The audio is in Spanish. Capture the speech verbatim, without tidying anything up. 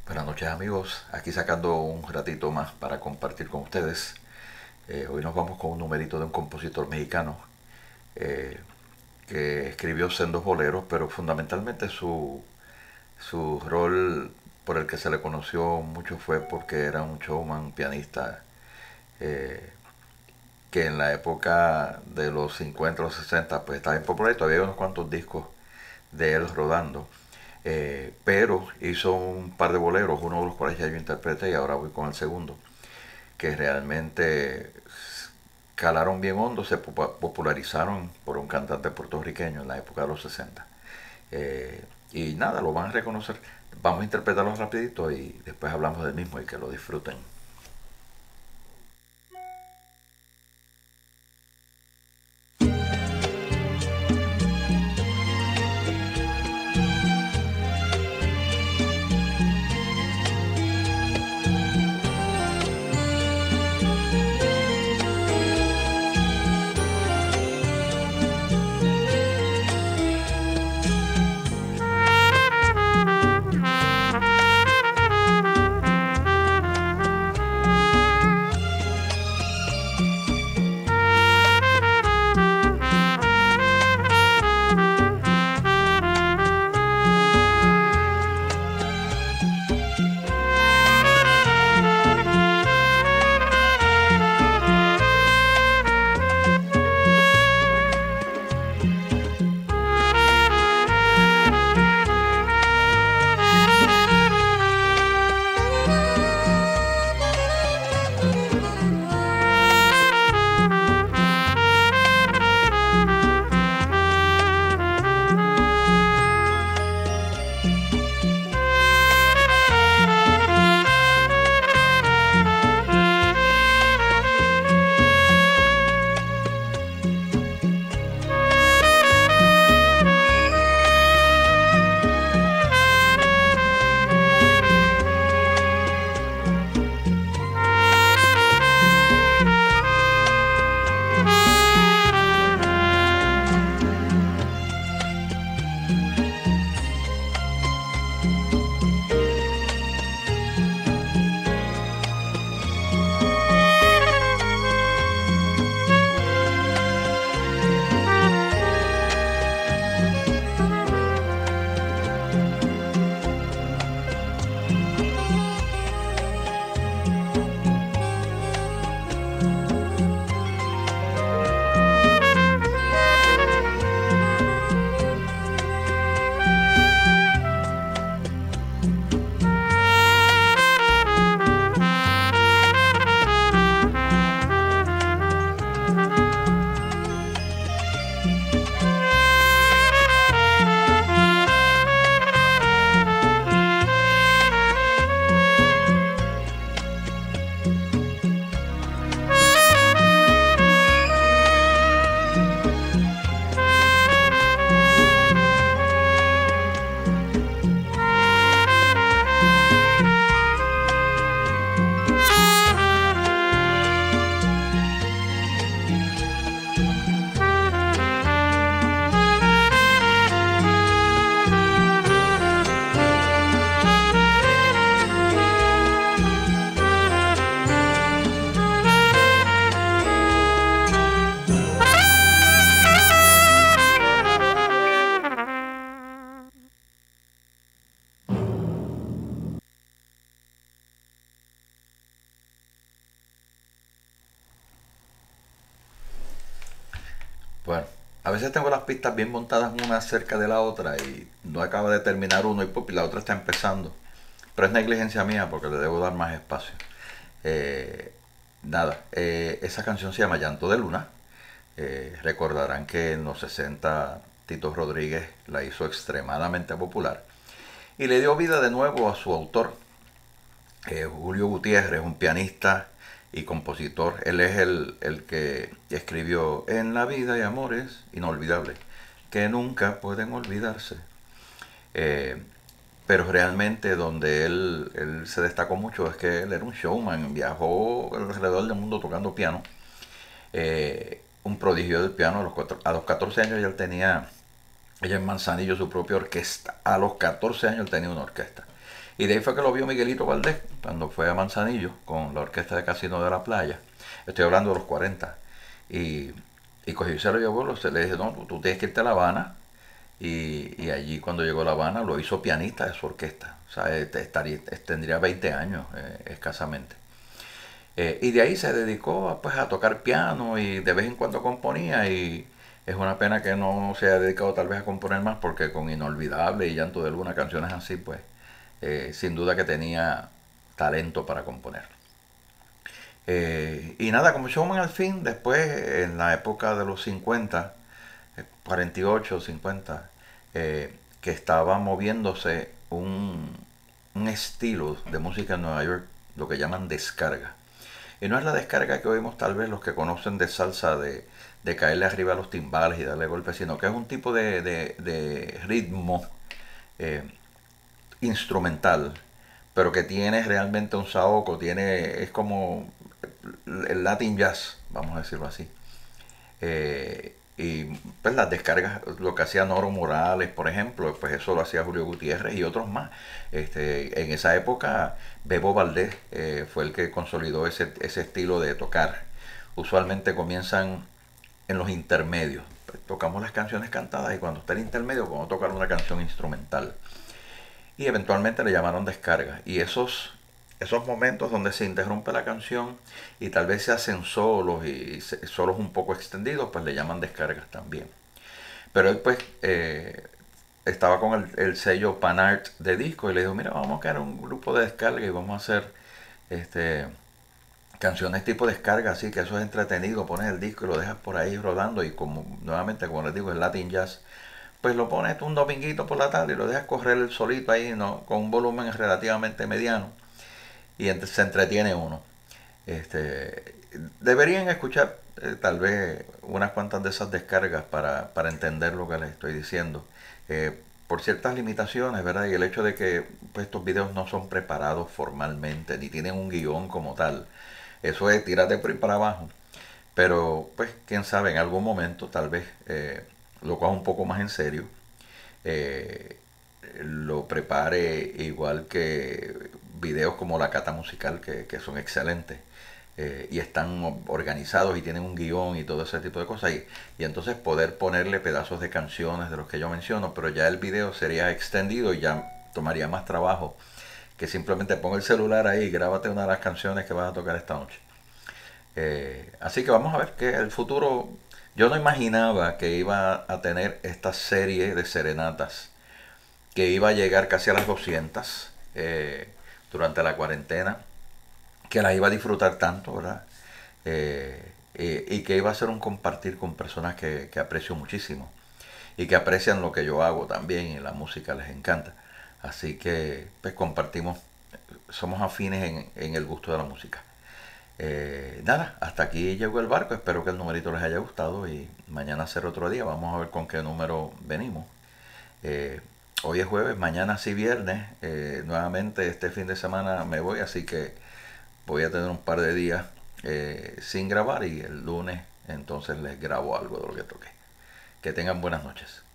Buenas noches amigos, aquí sacando un ratito más para compartir con ustedes. Eh, hoy nos vamos con un numerito de un compositor mexicano eh, que escribió sendos boleros, pero fundamentalmente su, su rol por el que se le conoció mucho fue porque era un showman, un pianista, eh, que en la época de los cincuenta, los sesenta, pues estaba en popular y todavía hay unos cuantos discos de él rodando. Eh, pero hizo un par de boleros, uno de los cuales ya yo interpreté y ahora voy con el segundo, que realmente calaron bien hondo, se popularizaron por un cantante puertorriqueño en la época de los sesenta. Eh, y nada, lo van a reconocer. Vamos a interpretarlo rapidito y después hablamos del mismo y que lo disfruten. Bueno, a veces tengo las pistas bien montadas una cerca de la otra y no acaba de terminar uno y pop, y la otra está empezando. Pero es negligencia mía porque le debo dar más espacio. Eh, nada, eh, esa canción se llama Llanto de Luna. Eh, recordarán que en los sesenta Tito Rodríguez la hizo extremadamente popular y le dio vida de nuevo a su autor, eh, Julio Gutiérrez, un pianista y compositor. Él es el, el que escribió En la vida hay amores inolvidables que nunca pueden olvidarse. Eh, pero realmente donde él, él se destacó mucho es que él era un showman, viajó alrededor del mundo tocando piano. Eh, un prodigio del piano. A los, cuatro, a los catorce años ya él tenía, ella en Manzanillo, su propia orquesta. A los catorce años él tenía una orquesta. Y de ahí fue que lo vio Miguelito Valdés cuando fue a Manzanillo con la orquesta de Casino de la Playa. Estoy hablando de los cuarenta. Y, y cogió y se lo llevó, se le dije, no, tú, tú tienes que irte a La Habana. Y, y allí cuando llegó a La Habana lo hizo pianista de su orquesta. O sea, este, estaría, tendría veinte años eh, escasamente. Eh, y de ahí se dedicó a, pues, a tocar piano y de vez en cuando componía y es una pena que no se haya dedicado tal vez a componer más porque con Inolvidable y Llanto de Luna, canciones así, pues eh, sin duda que tenía talento para componer. Eh, y nada, como showman al fin, después en la época de los cincuenta, cuarenta y ocho, cincuenta, eh, que estaba moviéndose un, un estilo de música en Nueva York, lo que llaman descarga. Y no es la descarga que oímos tal vez los que conocen de salsa, de, de caerle arriba a los timbales y darle golpes, sino que es un tipo de, de, de ritmo eh, instrumental, pero que tiene realmente un saoco, tiene, es como el Latin Jazz, vamos a decirlo así. Eh, y pues las descargas, lo que hacía Noro Morales, por ejemplo, pues eso lo hacía Julio Gutiérrez y otros más. Este, en esa época, Bebo Valdés eh, fue el que consolidó ese, ese estilo de tocar. Usualmente comienzan en los intermedios. Pues tocamos las canciones cantadas y cuando está el intermedio, vamos a tocar una canción instrumental. Y eventualmente le llamaron descarga. Y esos, esos momentos donde se interrumpe la canción y tal vez se hacen solos y solos un poco extendidos, pues le llaman descargas también. Pero él pues eh, estaba con el, el sello Panart de disco y le dijo, mira, vamos a crear un grupo de descarga y vamos a hacer este canciones tipo descarga, así que eso es entretenido, pones el disco y lo dejas por ahí rodando y como nuevamente como les digo el Latin Jazz, pues lo pones un dominguito por la tarde y lo dejas correr el solito ahí, ¿no? Con un volumen relativamente mediano y ent se entretiene uno. Este, deberían escuchar eh, tal vez unas cuantas de esas descargas para, para entender lo que les estoy diciendo. Eh, por ciertas limitaciones, ¿verdad? Y el hecho de que pues, estos videos no son preparados formalmente, ni tienen un guión como tal. Eso es tírate por ahí para abajo. Pero, pues, quién sabe, en algún momento tal vez eh, lo coja un poco más en serio. Eh, lo prepare igual que videos como La Cata Musical, que, que son excelentes. Eh, y están organizados y tienen un guión y todo ese tipo de cosas. Y, y entonces poder ponerle pedazos de canciones de los que yo menciono, pero ya el video sería extendido y ya tomaría más trabajo que simplemente ponga el celular ahí y grábate una de las canciones que vas a tocar esta noche. Eh, así que vamos a ver que el futuro, yo no imaginaba que iba a tener esta serie de serenatas, que iba a llegar casi a las doscientas eh, durante la cuarentena, que las iba a disfrutar tanto, ¿verdad? Eh, y, y que iba a ser un compartir con personas que, que aprecio muchísimo y que aprecian lo que yo hago también y la música les encanta. Así que pues compartimos, somos afines en, en el gusto de la música. Eh, nada, hasta aquí llegó el barco. Espero que el numerito les haya gustado y mañana será otro día. Vamos a ver con qué número venimos. Eh, hoy es jueves, mañana sí viernes. Eh, nuevamente este fin de semana me voy, así que voy a tener un par de días eh, sin grabar y el lunes entonces les grabo algo de lo que toqué. Que tengan buenas noches.